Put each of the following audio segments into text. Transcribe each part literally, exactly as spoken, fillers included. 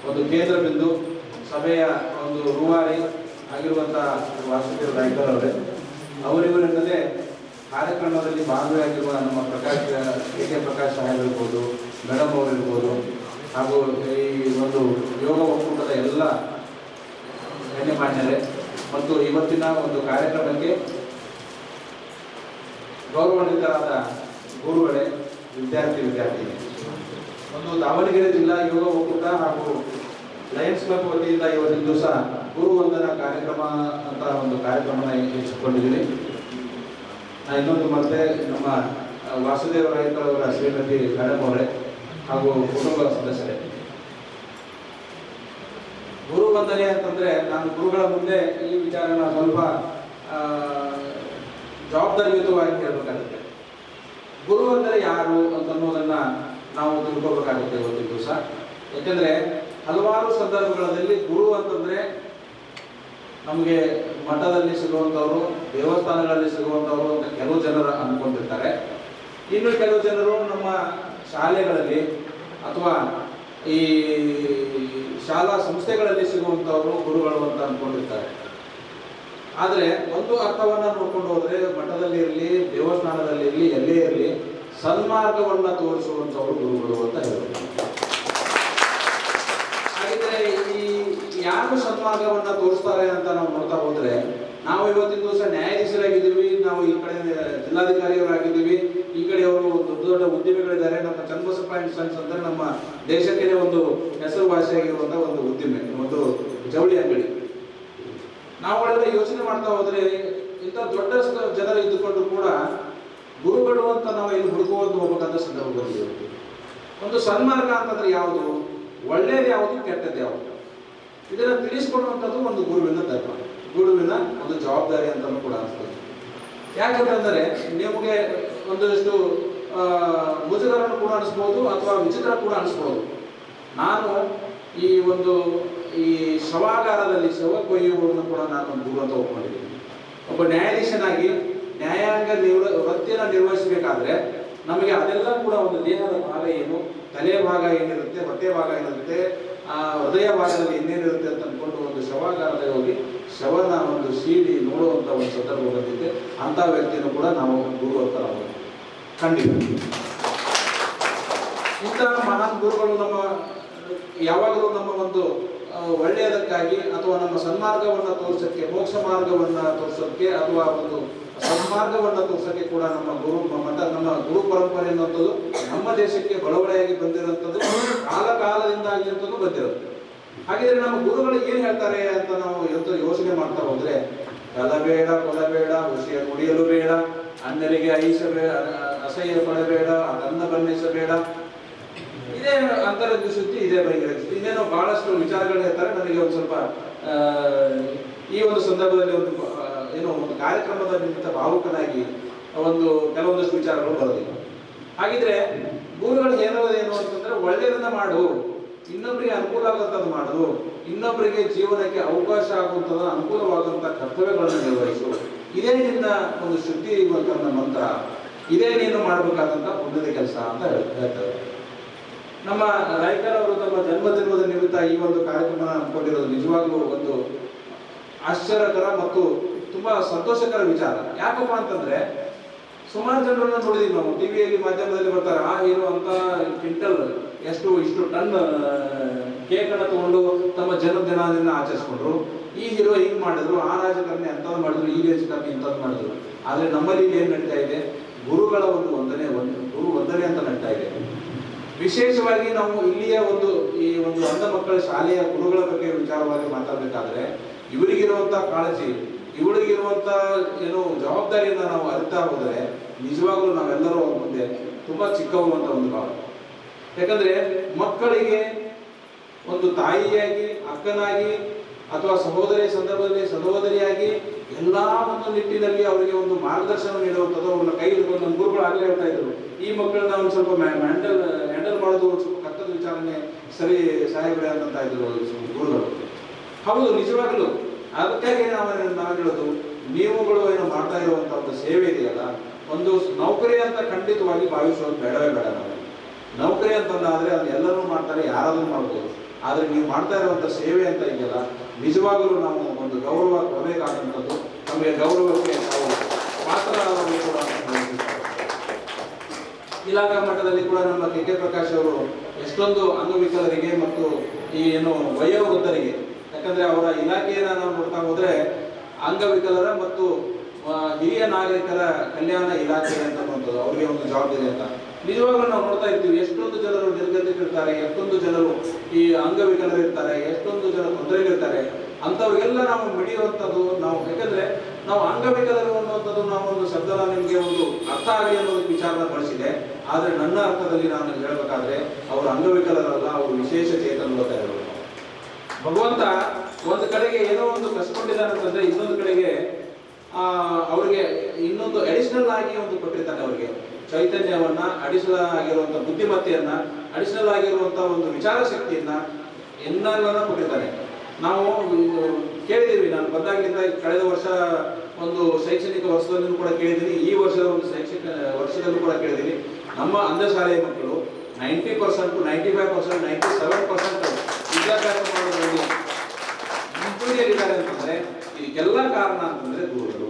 ಒಂದು ಕೇಂದ್ರ ಬಿಂದು ಸಭೆಯ ಒಂದು ರೂವಾರಿ ಆಗಿರುವಂಥ ವಾಸುದೇವ ರಾಯ್ಕರ್ ಅವರೇ, ಅವರಿವರಿಂದಲೇ ಕಾರ್ಯಕ್ರಮದಲ್ಲಿ ಭಾಗವಹಿಸಿರುವ ನಮ್ಮ ಪ್ರಕಾಶ್ ಕೆ ಕೆ ಪ್ರಕಾಶ್ ಸಾಹೇಬ್ ಇರ್ಬೋದು, ಮೇಡಮ್ ಅವರು ಇರ್ಬೋದು, ಹಾಗೂ ಈ ಒಂದು ಯೋಗ ಒಕ್ಕೂಟದ ಎಲ್ಲ ಗಣ್ಯಮಾನ್ಯರೇ ಮತ್ತು ಇವತ್ತಿನ ಒಂದು ಕಾರ್ಯಕ್ರಮಕ್ಕೆ ಗೌರವಾನ್ವಿತರಾದ ಗುರುಗಳೇ, ವಿದ್ಯಾರ್ಥಿ ವಿದ್ಯಾರ್ಥಿನಿ, ಒಂದು ದಾವಣಗೆರೆ ಜಿಲ್ಲಾ ಯೋಗ ಒಕ್ಕೂಟ ಹಾಗೂ ಲಯನ್ಸ್ ಕ್ಲಬ್ ವತಿಯಿಂದ ಇವತ್ತಿನ ದಿವಸ ಗುರು ವಂದನಾ ಕಾರ್ಯಕ್ರಮ ಅಂತ ಒಂದು ಕಾರ್ಯಕ್ರಮನ ಹೆಚ್ಚಿಕೊಂಡಿದ್ದೀನಿ. ನಾನು ಇನ್ನೊಂದು ಮತ್ತೆ ನಮ್ಮ ವಾಸುದೇವ ರಾಯ್ಕರ್ ಅವರ ಶ್ರೀಮತಿ ಮೇಡಮ್ ಅವರೇ ಹಾಗೂ ಕುಟುಂಬದ ಸದಸ್ಯರೇ, ಗುರು ವಂದನೆ ಅಂತಂದ್ರೆ ನಾನು ಗುರುಗಳ ಮುಂದೆ ಈ ವಿಚಾರನ ಸ್ವಲ್ಪ ಜವಾಬ್ದಾರಿಯುತವಾಗಿ ಹೇಳಬೇಕಾಗುತ್ತೆ. ಗುರು ಅಂದರೆ ಯಾರು ಅಂತನ್ನೋದನ್ನ ನಾವು ತಿಳ್ಕೋಬೇಕಾಗುತ್ತೆ ಇವತ್ತಿನ ದಿವಸ. ಯಾಕಂದ್ರೆ ಹಲವಾರು ಸಂದರ್ಭಗಳಲ್ಲಿ ಗುರು ಅಂತಂದ್ರೆ ನಮಗೆ ಮಠದಲ್ಲಿ ಸಿಗುವಂಥವ್ರು, ದೇವಸ್ಥಾನಗಳಲ್ಲಿ ಸಿಗುವಂಥವ್ರು ಅಂತ ಕೆಲವು ಜನರು ಅಂದ್ಕೊಂಡಿರ್ತಾರೆ. ಇನ್ನು ಕೆಲವು ಜನರು ನಮ್ಮ ಶಾಲೆಗಳಲ್ಲಿ ಅಥವಾ ಈ ಶಾಲಾ ಸಂಸ್ಥೆಗಳಲ್ಲಿ ಸಿಗುವಂಥವ್ರು ಗುರುಗಳು ಅಂತ ಅಂದ್ಕೊಂಡಿರ್ತಾರೆ. ಆದರೆ ಒಂದು ಅರ್ಥವನ್ನ ನೋಡ್ಕೊಂಡು ಹೋದ್ರೆ ಮಠದಲ್ಲಿ ಇರಲಿ, ದೇವಸ್ಥಾನದಲ್ಲಿ ಇರಲಿ, ಎಲ್ಲೇ ಇರಲಿ ಸನ್ಮಾರ್ಗವನ್ನ ತೋರಿಸುವಂಥವ್ರು ಗುರುಗಳು ಅಂತ ಹೇಳ್ತಾರೆ. ಹಾಗಿದ್ರೆ ಈ ಯಾರು ಸನ್ಮಾರ್ಗವನ್ನ ತೋರಿಸ್ತಾರೆ ಅಂತ ನಾವು ನೋಡ್ತಾ ಹೋದ್ರೆ, ನಾವು ಇವತ್ತಿನ ದಿವಸ ನ್ಯಾಯಾಧೀಶರಾಗಿದ್ದೀವಿ, ನಾವು ಈ ಕಡೆ ಜಿಲ್ಲಾಧಿಕಾರಿಯವರಾಗಿದ್ದೀವಿ, ಈ ಕಡೆ ಅವರು ದೊಡ್ಡ ದೊಡ್ಡ ಉದ್ಯಮಿಗಳಿದ್ದಾರೆ. ನಮ್ಮ ಚನ್ನಬಸಪ್ಪ ಅಂಡ್ ಸನ್ಸ್ ಅಂದ್ರೆ ನಮ್ಮ ದೇಶಕ್ಕೆ ಒಂದು ಹೆಸರುವಾಸಿಯಾಗಿರುವಂತಹ ಒಂದು ಉದ್ದಿಮೆ, ಒಂದು ಜವಳಿ ಅಂಗಡಿ. ನಾವುಗಳೆಲ್ಲ ಯೋಚನೆ ಮಾಡ್ತಾ ಹೋದ್ರೆ ಇಂಥ ದೊಡ್ಡ ಜನರು ಇದ್ದುಕೊಂಡು ಕೂಡ ಗುರುಗಳು ಅಂತ ನಾವು ಇಲ್ಲಿ ಹುಡುಕುವಂತ ಹೋಗ್ಬೇಕಂತ ಸಂದರ್ಭ ಬಂದಿದೆ. ಒಂದು ಸನ್ಮಾರ್ಗ ಅಂತಂದ್ರೆ ಯಾವುದು, ಒಳ್ಳೇದು ಯಾವುದು, ಕೆಟ್ಟದ್ದು ಯಾವುದು, ಇದನ್ನ ತಿಳಿಸ್ಕೊಡುವಂಥದ್ದು ಒಂದು ಗುರುವಿನ ಧರ್ಮ, ಗುರುವಿನ ಒಂದು ಜವಾಬ್ದಾರಿ ಅಂತ ಕೂಡ ಅನಿಸ್ತದೆ. ಯಾಕಂತಂದರೆ ನಿಮಗೆ ಒಂದಷ್ಟು ಮುಜುಗರನ್ನು ಕೂಡ ಅನಿಸ್ಬೋದು ಅಥವಾ ವಿಚಿತ್ರ ಕೂಡ ಅನಿಸ್ಬೋದು. ನಾನು ಈ ಒಂದು ಈ ಶವಾಗಾರದಲ್ಲಿ ಶವ ಕೊಯ್ಯುವುದನ್ನು ಕೂಡ ನಾನು ಒಂದು ಗುರು ಅಂತ ಒಪ್ಕೊಂಡಿದ್ದೀನಿ. ಒಬ್ಬ ನ್ಯಾಯಾಧೀಶನಾಗಿ ನ್ಯಾಯಾಂಗ ನಿವ ವೃತ್ತಿಯನ್ನು ನಿರ್ವಹಿಸಬೇಕಾದ್ರೆ ನಮಗೆ ಅದೆಲ್ಲ ಕೂಡ ಒಂದು ದೇಹದ ಭಾಗ ಏನು, ತಲೆ ಭಾಗ ಏನಿರುತ್ತೆ, ಹೊಟ್ಟೆ ಭಾಗ ಏನಿರುತ್ತೆ, ಆ ಹೃದಯ ಭಾಗದಲ್ಲಿ ಇನ್ನೇನಿರುತ್ತೆ ಅಂತ ಅಂದ್ಕೊಂಡು ಒಂದು ಶವಾಗಾರದಲ್ಲಿ ಹೋಗಿ ಶವನ ಒಂದು ಸೀಡಿ ನೋಡುವಂಥ ಒಂದು ಸಂದರ್ಭ ಬಂದಿದೆ. ಅಂಥ ವ್ಯಕ್ತಿಯನ್ನು ಕೂಡ ನಾವು ಗುರು ಅಂತ ನಾವು ಕಂಡಿದ್ದೀವಿ. ಇಂತಹ ಮಹಾನ್ ಗುರುಗಳು ನಮ್ಮ ಯಾವಾಗಲೂ ನಮ್ಮ ಒಂದು ಒಳ್ಳೆಯದಕ್ಕಾಗಿ ಅಥವಾ ನಮ್ಮ ಸನ್ಮಾರ್ಗವನ್ನು ತೋರಿಸೋಕ್ಕೆ, ಮೋಕ್ಷ ಮಾರ್ಗವನ್ನು ತೋರಿಸೋಕ್ಕೆ ಅಥವಾ ಒಂದು ಸನ್ಮಾರ್ಗವನ್ನು ತೋರಿಸೋಕ್ಕೆ ಕೂಡ ನಮ್ಮ ಗುರು ಮಠ, ನಮ್ಮ ಗುರು ಪರಂಪರೆ ಅನ್ನುವಂಥದ್ದು ನಮ್ಮ ದೇಶಕ್ಕೆ ಬಳವಳೆಯಾಗಿ ಬಂದಿರುವಂಥದ್ದು, ಕಾಲ ಕಾಲದಿಂದ ಆಗಿರುವಂಥದ್ದು ಬಂದಿರುತ್ತೆ. ಹಾಗಿದ್ರೆ ನಮ್ಮ ಗುರುಗಳು ಏನು ಹೇಳ್ತಾರೆ ಅಂತ ನಾವು ಇವತ್ತು ಯೋಚನೆ ಮಾಡ್ತಾ ಹೋದ್ರೆ, ಕಲಬೇಡ, ಕೊಲಬೇಡ, ವಿಷಯ ಕುಡಿಯಲು ಬೇಡ, ಅನ್ಯರಿಗೆ ಅಹಿಸಬೇಡ, ಅಸಹ್ಯ ಪಡಬೇಡ, ಅದನ್ನ ಬಣ್ಣಿಸಬೇಡ, ಇದೇ ಅಂತರಂಗ ಶುದ್ಧಿ, ಇದೇ ಬಹಿರಂಗ ಶುದ್ಧಿ, ಇನ್ನೇನೋ ಬಹಳಷ್ಟು ವಿಚಾರಗಳು ಹೇಳ್ತಾರೆ. ನನಗೆ ಒಂದು ಸ್ವಲ್ಪ ಈ ಒಂದು ಸಂದರ್ಭದಲ್ಲಿ ಒಂದು ಏನೋ ಒಂದು ಕಾರ್ಯಕ್ರಮದ ನಿಮಿತ್ತ ಭಾವುಕನಾಗಿ ಒಂದು ಕೆಲವೊಂದಷ್ಟು ವಿಚಾರಗಳು ಬರೋದಿಲ್ಲ. ಹಾಗಿದ್ರೆ ಗುರುಗಳು ಹೇಳೋದೇನು ಅಂತಂದ್ರೆ, ಒಳ್ಳೆಯದನ್ನ ಮಾಡು, ಇನ್ನೊಬ್ಬರಿಗೆ ಅನುಕೂಲ ಆಗುವಂಥದ್ದು ಮಾಡು, ಇನ್ನೊಬ್ಬರಿಗೆ ಜೀವನಕ್ಕೆ ಅವಕಾಶ ಆಗುವಂಥದ್ದು ಅನುಕೂಲವಾಗುವಂಥ ಕರ್ತವ್ಯಗಳನ್ನು ನಿರ್ವಹಿಸು, ಇದೇ ನಿನ್ನ ಒಂದು ಶುದ್ಧಿ ಇರುವಂಥ ಮಂತ್ರ, ಇದೇ ನೀನು ಮಾಡಬೇಕಾದಂಥ ಪುಣ್ಯದ ಕೆಲಸ ಅಂತ ಹೇಳ್ತಾರೆ. ನಮ್ಮ ರಾಯ್ಕರ್ ಅವರು ತಮ್ಮ ಜನ್ಮದಿನದ ನಿಮಿತ್ತ ಈ ಒಂದು ಕಾರ್ಯಕ್ರಮ ಅಂದ್ಕೊಂಡಿರೋದು ನಿಜವಾಗ್ಲೂ ಒಂದು ಆಶ್ಚರ್ಯಕರ ಮತ್ತು ತುಂಬಾ ಸಂತೋಷಕರ ವಿಚಾರ. ಯಾಕಪ್ಪ ಅಂತಂದ್ರೆ ಸುಮಾರು ಜನರನ್ನ ನೋಡಿದೀವಿ ನಾವು ಟಿವಿಯಲ್ಲಿ, ಮಾಧ್ಯಮದಲ್ಲಿ ಬರ್ತಾರೆ, ಆ ಹೀರೋ ಅಂತ ಕ್ವಿಂಟಲ್ ಎಷ್ಟು ಇಷ್ಟು ಟನ್ ಕೇಕ್ ಅನ್ನ ತಗೊಂಡು ತಮ್ಮ ಜನ್ಮದಿನದಿಂದ ಆಚರಿಸ್ಕೊಂಡ್ರು, ಈ ಹೀರೋ ಹಿಂಗ್ ಮಾಡಿದ್ರು, ಆ ರಾಜಕಾರಣಿ ಅಂಥದ್ದು ಮಾಡಿದ್ರು, ಈ ರಾಜಕಾರಣಿ ಇಂಥದ್ದು ಮಾಡಿದ್ರು. ಆದ್ರೆ ನಮ್ಮಲ್ಲಿ ಏನ್ ನಡೀತಾ ಇದೆ, ಗುರುಗಳ ಒಂದು ವಂದನೆ, ಒಂದು ಗುರು ವಂದನೆ ಅಂತ ನಡೀತಾ ಇದೆ. ವಿಶೇಷವಾಗಿ ನಾವು ಇಲ್ಲಿಯ ಒಂದು ಈ ಒಂದು ಅಂಧ ಮಕ್ಕಳ ಶಾಲೆಯ ಗುರುಗಳ ಬಗ್ಗೆ ವಿಚಾರವಾಗಿ ಮಾತಾಡಬೇಕಾದ್ರೆ, ಇವರಿಗಿರುವಂತ ಕಾಳಜಿ, ಇವಳಿಗಿರುವಂತ ಏನು ಜವಾಬ್ದಾರಿಯನ್ನ ನಾವು ಅರಿತಾ ಹೋದರೆ ನಿಜವಾಗ್ಲೂ ನಾವೆಲ್ಲರೂ ಅವ್ರ ಮುಂದೆ ತುಂಬಾ ಚಿಕ್ಕವರು ಅಂತ ಒಂದು ಭಾವ. ಯಾಕಂದ್ರೆ ಮಕ್ಕಳಿಗೆ ಒಂದು ತಾಯಿಯಾಗಿ, ಅಕ್ಕನಾಗಿ ಅಥವಾ ಸಹೋದರಿ ಸಂದರ್ಭದಲ್ಲಿ ಸಹೋದರಿಯಾಗಿ ಎಲ್ಲಾ ಒಂದು ನಿಟ್ಟಿನಲ್ಲಿ ಅವರಿಗೆ ಒಂದು ಮಾರ್ಗದರ್ಶನ ನೀಡುವಂಥದ್ದು, ಅವ್ರನ್ನ ಕೈ ಹಿಡ್ಕೊಂಡು ನಮ್ಮ ಗುರುಗಳು ಆಗಲೇ ಹೇಳ್ತಾ ಇದ್ರು, ಈ ಮಕ್ಕಳನ್ನ ಒಂದು ಸ್ವಲ್ಪ ಹ್ಯಾಂಡಲ್ ಹ್ಯಾಂಡಲ್ ಮಾಡೋದು ಒಂದು ಸ್ವಲ್ಪ ಕಷ್ಟದ ವಿಚಾರನೆ ಸರಿ ಸಾಹೇಬ್ರೆ ಅಂತ ಇದ್ರು ಗುರುಗಳು. ಹೌದು, ನಿಜವಾಗ್ಲು ಅದಕ್ಕಾಗಿ ನಾವು ನಾವು ಹೇಳೋದು, ನೀವುಗಳು ಏನು ಮಾಡ್ತಾ ಇರುವಂತ ಒಂದು ಸೇವೆ ಇದೆಯಲ್ಲ, ಒಂದು ನೌಕರಿ ಅಂತ ಖಂಡಿತವಾಗಿ ಭಾವಿಸೋದು ಬೇಡವೇ ಬೇಡ. ನಾವು ನೌಕರಿ ಅಂತಂದಾದ್ರೆ ಅದು ಎಲ್ಲರೂ ಮಾಡ್ತಾರೆ, ಯಾರಾದ್ರೂ ಮಾಡ್ಬೋದು. ಆದರೆ ನೀವು ಮಾಡ್ತಾ ಇರುವಂಥ ಸೇವೆ ಅಂತ ಇದೆಯಲ್ಲ, ನಿಜವಾಗಲೂ ನಾವು ಒಂದು ಗೌರವ ಕೊಡಬೇಕಾದಂಥದ್ದು. ನಮಗೆ ಗೌರವಕ್ಕೆ ನಾವು ಪಾತ್ರರಾದವರು ಕೂಡ ಇಲಾಖಾ ಮಟ್ಟದಲ್ಲಿ ಕೂಡ ನಮ್ಮ ಕೆ ಕೆ ಪ್ರಕಾಶ್ ಅವರು ಎಷ್ಟೊಂದು ಅಂಗವಿಕಲರಿಗೆ ಮತ್ತು ಈ ಏನು ವಯೋವೃದ್ಧರಿಗೆ, ಯಾಕಂದರೆ ಅವರ ಇಲಾಖೆಯನ್ನು ನಾವು ನೋಡ್ತಾ ಹೋದರೆ ಅಂಗವಿಕಲರ ಮತ್ತು ಹಿರಿಯ ನಾಗರಿಕರ ಕಲ್ಯಾಣ ಇಲಾಖೆ ಅಂತಕ್ಕಂಥದ್ದು ಅವರಿಗೆ ಒಂದು ಜವಾಬ್ದಾರಿ ಅಂತ. ನಿಜವಾಗ್ಲೂ ನಾವು ನೋಡ್ತಾ ಇರ್ತೀವಿ, ಎಷ್ಟೊಂದು ಜನರು ನಿರ್ಗತಿಕರಿರ್ತಾರೆ, ಎಷ್ಟೊಂದು ಜನರು ಈ ಅಂಗವಿಕಲರಿರ್ತಾರೆ, ಎಷ್ಟೊಂದು ಜನ ತೊಂದರೆಗಳಿರ್ತಾರೆ. ಅಂಥವ್ರಿಗೆಲ್ಲ ನಾವು ಮಿಡಿಯುವಂಥದ್ದು ನಾವು, ಯಾಕಂದರೆ ನಾವು ಅಂಗವಿಕಲರು ಅನ್ನುವಂಥದ್ದು ನಾವು ಒಂದು ಶಬ್ದನ ನಿಮಗೆ ಒಂದು ಅರ್ಥ ಆಗಲಿ ಅನ್ನೋದು ವಿಚಾರನ ಬಳಸಿದೆ. ಆದರೆ ನನ್ನ ಅರ್ಥದಲ್ಲಿ ನಾನು ಹೇಳಬೇಕಾದ್ರೆ ಅವರು ಅಂಗವಿಕಲರಲ್ಲ, ಅವರು ವಿಶೇಷ ಚೇತನರು ಅಂತ ಹೇಳಬೇಕು. ಭಗವಂತ ಒಂದು ಕಡೆಗೆ ಏನೋ ಒಂದು ಕಸ್ಕೊಂಡಿದ್ದಾನೆ ಅಂತಂದ್ರೆ ಇನ್ನೊಂದು ಕಡೆಗೆ ಆ ಅವ್ರಿಗೆ ಇನ್ನೊಂದು ಅಡಿಷನಲ್ ಆಗಿ ಒಂದು ಕೊಟ್ಟಿರ್ತಾನೆ. ಅವರಿಗೆ ಚೈತನ್ಯವನ್ನ, ಅಡಿಷನಲ್ ಆಗಿರುವಂಥ ಬುದ್ಧಿಮತ್ತೆಯನ್ನ, ಅಡಿಷನಲ್ ಆಗಿರುವಂಥ ಒಂದು ವಿಚಾರ ಶಕ್ತಿಯನ್ನ ಎಲ್ಲರನ್ನ ಕೊಟ್ಟಿದ್ದಾನೆ. ನಾವು ಕೇಳಿದ್ದೀವಿ, ನಾನು ಬಂದಾಗಲಿಂದ ಕಳೆದ ವರ್ಷ ಒಂದು ಶೈಕ್ಷಣಿಕ ವರ್ಷದಲ್ಲೂ ಕೂಡ ಕೇಳಿದ್ದೀನಿ, ಈ ವರ್ಷದ ಒಂದು ಶೈಕ್ಷಣಿಕ ವರ್ಷದಲ್ಲೂ ಕೂಡ ಕೇಳಿದ್ದೀನಿ. ನಮ್ಮ ಅಂಧಶಾಲೆಯ ಮಕ್ಕಳು ninety percent ninety five percent ninety seven percent ವಿದ್ಯಾಭ್ಯಾಸ ಮಾಡೋದ್ರಲ್ಲಿ ಮುಂಚೂಣಿಯಲ್ಲಿದ್ದಾರೆ ಅಂತಂದ್ರೆ ಇದಕ್ಕೆಲ್ಲ ಕಾರಣ ಅಂತಂದ್ರೆ ಗುರುಗಳು.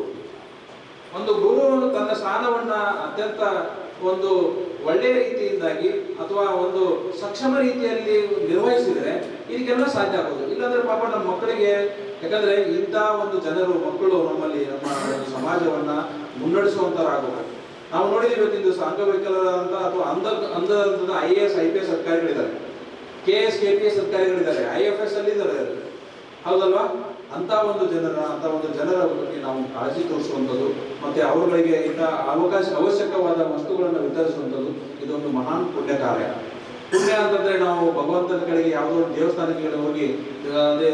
ಒಂದು ಗುರು ತನ್ನ ಸ್ಥಾನವನ್ನ ಅತ್ಯಂತ ಒಂದು ಒಳ್ಳೆಯ ರೀತಿಯಿಂದಾಗಿ ಅಥವಾ ಒಂದು ಸಕ್ಷಮ ರೀತಿಯಲ್ಲಿ ನಿರ್ವಹಿಸಿದರೆ ಇದಕ್ಕೆಲ್ಲ ಸಾಧ್ಯ ಆಗೋದು. ಇಲ್ಲಾಂದ್ರೆ ಪಾಪ ನಮ್ಮ ಮಕ್ಕಳಿಗೆ, ಯಾಕಂದ್ರೆ ಇಂಥ ಒಂದು ಜನರು ಮಕ್ಕಳು ನಮ್ಮಲ್ಲಿ ನಮ್ಮ ಸಮಾಜವನ್ನ ಮುನ್ನಡೆಸುವಂತರಾಗಬೇಕು. ನಾವು ನೋಡಿದ್ದೀವಿ ಇವತ್ತಿನ ದಿವಸ ಅಂಗವಿಕಲರ ಅಂತ ಅಥವಾ ಅಂಧ ಅಂಧದ I A S I P S ಅಧಿಕಾರಿಗಳಿದ್ದಾರೆ, K S K P S ಅಧಿಕಾರಿಗಳಿದ್ದಾರೆ, ಐ ಎಫ್ ಎಸ್ ಅಲ್ಲಿ ಇದ್ದಾರೆ, ಹೌದಲ್ವಾ? ಅಂತ ಒಂದು ಜನರ ಅಂತ ಒಂದು ಜನರ ಬಗ್ಗೆ ನಾವು ಕಾಳಜಿ ತೋರಿಸುವಂಥದ್ದು ಮತ್ತೆ ಅವರುಗಳಿಗೆ ಇಂಥ ಅವಕಾಶ ಅವಶ್ಯಕವಾದ ವಸ್ತುಗಳನ್ನು ವಿತರಿಸುವಂಥದ್ದು ಇದೊಂದು ಮಹಾನ್ ಪುಣ್ಯ ಕಾರ್ಯ. ಪುಣ್ಯ ಅಂತಂದ್ರೆ ನಾವು ಭಗವಂತನ ಕಡೆಗೆ ಯಾವುದೋ ಒಂದು ದೇವಸ್ಥಾನಕ್ಕೆ ಹೋಗಿ ಅದೇ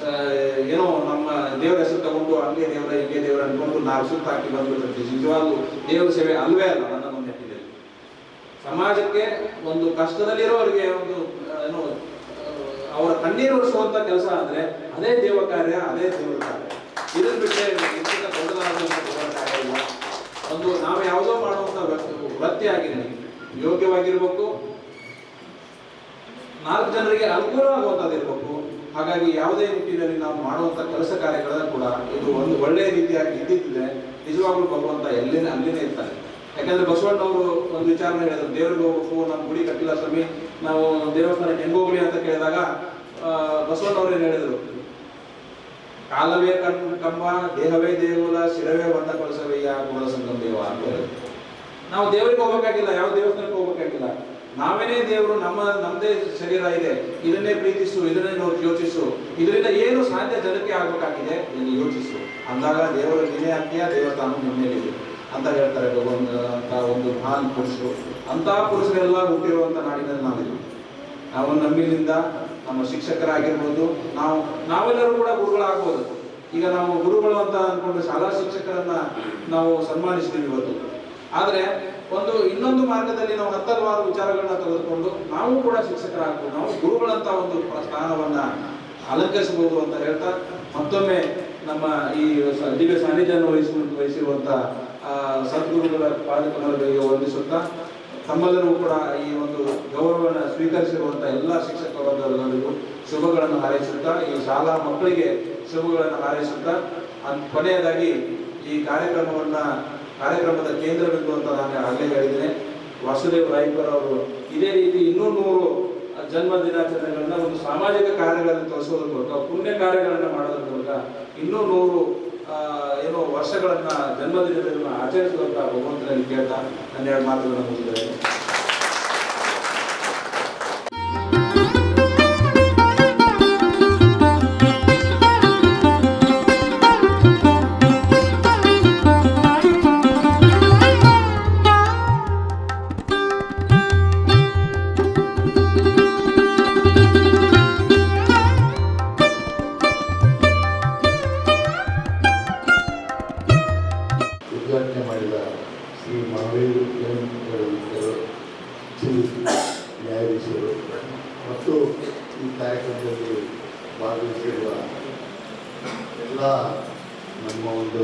ಏನೋ ನಮ್ಮ ದೇವರ ಹೆಸರು ತಗೊಂಡು ಹಂಗೆ ದೇವರ ಹಿಂಗೆ ದೇವರ ಅನ್ಕೊಂಡು ನಾವು ಸುತ್ತ ಹಾಕಿ ಬಂದ್ಬಿಟ್ಟಿರ್ತೀವಿ. ನಿಜವಾಗ್ಲೂ ದೇವರ ಸೇವೆ ಅಲ್ವೇ ಅಲ್ಲ. ನನ್ನ ಒಂದು ನೆಟ್ಟಿದೆ ಸಮಾಜಕ್ಕೆ ಒಂದು ಕಷ್ಟದಲ್ಲಿರೋರಿಗೆ ಒಂದು ಏನೋ ಅವರ ಕಣ್ಣೀರು ಒರೆಸುವಂತ ಕೆಲಸ ಅಂದ್ರೆ ಅದೇ ದೇವ ಕಾರ್ಯ, ಅದೇ ದೇವರ ಕಾರ್ಯ. ಇದನ್ನ ಬಿಟ್ಟರೆ ಇದಕ್ಕಿಂತ ದೊಡ್ಡದಾದಂಥ ದೇವರ ಕಾರ್ಯ ಇಲ್ಲ. ಒಂದು ನಾವು ಯಾವುದೋ ಮಾಡುವಂತ ವೃತ್ತಿ ಆಗಿದೆ, ಯೋಗ್ಯವಾಗಿರ್ಬೇಕು, ನಾಲ್ಕು ಜನರಿಗೆ ಅನುಕೂಲವಾಗುವಂಥದ್ದು ಇರಬೇಕು. ಹಾಗಾಗಿ ಯಾವುದೇ ನಿಟ್ಟಿನಲ್ಲಿ ನಾವು ಮಾಡುವಂಥ ಕೆಲಸ ಕಾರ್ಯಗಳನ್ನ ಕೂಡ ಇದು ಒಂದು ಒಳ್ಳೆಯ ರೀತಿಯಾಗಿ ಇದ್ದಿದ್ದರೆ ನಿಜವಾಗ್ಲೂ ಭಗವಂತ ಎಲ್ಲಿನೇ ಅಲ್ಲಿನೇ ಇರ್ತಾರೆ. ಯಾಕಂದ್ರೆ ಬಸವಣ್ಣವರು ಒಂದು ವಿಚಾರನ ಹೇಳಿದ್ರು, ದೇವ್ರಿಗೆ ಹೋಗ್ಬೇಕು, ನಮ್ಮ ಗುಡಿ ಕಟ್ಟಿಲ್ಲ ಸ್ವಾಮಿ, ನಾವು ದೇವಸ್ಥಾನಕ್ಕೆ ಹೆಂಗ್ ಹೋಗ್ಲಿ ಅಂತ ಕೇಳಿದಾಗ ಬಸವಣ್ಣವ್ರು ಏನ್ ಹೇಳಿದ್ರು, ಕಾಲವೇ ಕಣ್ ಕಂಬ, ದೇಹವೇ ದೇಗುಲ, ಶಿರವೇ ಬಣ್ಣ ಕೊಳಸವಯ್ಯ, ಮೂಲ ಸಂಗಮ ದೇವ ಅಂತ ಹೇಳಿದ್ರು. ನಾವು ದೇವರಿಗೆ ಹೋಗ್ಬೇಕಾಗಿಲ್ಲ, ಯಾವ ದೇವಸ್ಥಾನಕ್ಕೆ ಹೋಗ್ಬೇಕಾಗಿಲ್ಲ, ನಾವೇನೇ ದೇವರು, ನಮ್ಮ ನಮ್ಮದೇ ಶರೀರ ಇದೆ, ಇದನ್ನೇ ಪ್ರೀತಿಸು, ಇದನ್ನೇ ನೋಡಿ ಯೋಚಿಸು, ಇದರಿಂದ ಏನು ಸಾಧ್ಯ ಜನಕ್ಕೆ ಆಗ್ಬೇಕಾಗಿದೆ ಇದನ್ನು ಯೋಚಿಸು ಅಂದಾಗ ದೇವರು ನೀನೇ ಆಗ್ತೀಯ, ದೇವಸ್ಥಾನ ನಿನ್ನೇಲಿದೆ ಅಂತ ಹೇಳ್ತಾರೆ ಭಗವಂತ ಅಂತ ಒಂದು ಮಹಾನ್ ಪುರುಷರು. ಅಂತಹ ಪುರುಷರೆಲ್ಲ ಹುಟ್ಟಿರುವಂತ ನಾಡಿನಲ್ಲಿ ನಾವಿದ್ದೀವಿ. ನಾವು ನಮ್ಮಿಂದ ನಮ್ಮ ಶಿಕ್ಷಕರಾಗಿರ್ಬೋದು, ನಾವು ನಾವೆಲ್ಲರೂ ಕೂಡ ಗುರುಗಳಾಗ್ಬೋದು. ಈಗ ನಾವು ಗುರುಗಳು ಅಂತ ಅನ್ಕೊಂಡು ಶಾಲಾ ಶಿಕ್ಷಕರನ್ನ ನಾವು ಸನ್ಮಾನಿಸ್ತೀವಿ ಇವತ್ತು. ಆದ್ರೆ ಒಂದು ಇನ್ನೊಂದು ಮಾರ್ಗದಲ್ಲಿ ನಾವು ಹತ್ತಲ್ವಾರು ವಿಚಾರಗಳನ್ನ ತೆಗೆದುಕೊಂಡು ನಾವು ಕೂಡ ಶಿಕ್ಷಕರಾಗ್ಬೋದು, ನಾವು ಗುರುಗಳಂತ ಒಂದು ಸ್ಥಾನವನ್ನ ಅಲಂಕರಿಸಬಹುದು ಅಂತ ಹೇಳ್ತಾ ಮತ್ತೊಮ್ಮೆ ನಮ್ಮ ಈ ದಿವ್ಯ ಸಾನ್ನಿಧ್ಯವನ್ನು ವಹಿಸಿ ವಹಿಸಿರುವಂತ ಸದ್ಗುರುಗಳ ಪಾದಕಮಲಗಳಿಗೆ ವಂದಿಸುತ್ತಾ ತಮ್ಮೆಲ್ಲರೂ ಕೂಡ ಈ ಒಂದು ಗೌರವವನ್ನು ಸ್ವೀಕರಿಸಿರುವಂಥ ಎಲ್ಲ ಶಿಕ್ಷಕ ವರ್ಗದವರಿಗೂ ಶುಭಗಳನ್ನು ಹಾರೈಸುತ್ತಾ, ಈ ಶಾಲಾ ಮಕ್ಕಳಿಗೆ ಶುಭಗಳನ್ನು ಹಾರೈಸುತ್ತಾ, ಕೊನೆಯದಾಗಿ ಈ ಕಾರ್ಯಕ್ರಮವನ್ನ ಕಾರ್ಯಕ್ರಮದ ಕೇಂದ್ರ ಬಿಂದು ಅಂತ ನಾನು ಆಗಲೇ ಹೇಳಿದ್ದೇನೆ. ವಾಸುದೇವ್ ರಾಯ್ಕರ್ ಅವರು ಇದೇ ರೀತಿ ಇನ್ನೂ ನೂರು ಜನ್ಮ ದಿನಾಚರಣೆಗಳನ್ನ ಒಂದು ಸಾಮಾಜಿಕ ಕಾರ್ಯಗಳನ್ನು ತೋರಿಸೋದ್ರ ಮೂಲಕ, ಪುಣ್ಯ ಕಾರ್ಯಗಳನ್ನು ಮಾಡೋದ್ರ ಮೂಲಕ ಇನ್ನೂ ನೂರು ಏನೋ ವರ್ಷಗಳನ್ನ ಜನ್ಮದಿನಗಳನ್ನು ಆಚರಿಸುವಂತ ಭಗವಂತನಲ್ಲಿ ಕೇಳ್ತಾ ನನ್ನ ಎರಡು ಮಾತುಗಳನ್ನು ಮುಗಿಸಿದ್ದೇನೆ. ಮಾಡಿದ ಶ್ರೀ ಮಹಾವೀರ್ ನ್ಯಾಯಾಧೀಶರು ಮತ್ತು ಈ ಕಾರ್ಯಕ್ರಮದಲ್ಲಿ ಭಾಗವಹಿಸಿರುವ ಎಲ್ಲ ನಮ್ಮ ಒಂದು